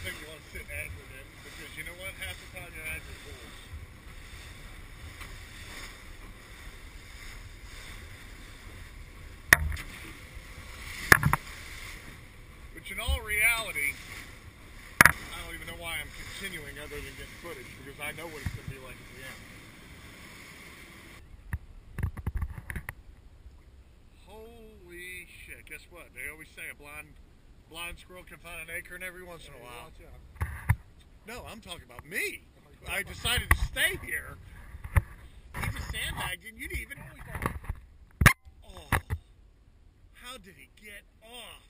thing you want to sit anchored in, because you know what? Half the time you're anchored fools. Which in all reality, I don't even know why I'm continuing other than getting footage, because I know what it's going to be like at the end. Holy shit, guess what? They always say a blind squirrel can find an acorn every once in a while. No, I'm talking about me. I decided to stay here. He just sandbagged and you didn't even... Oh, how did he get off?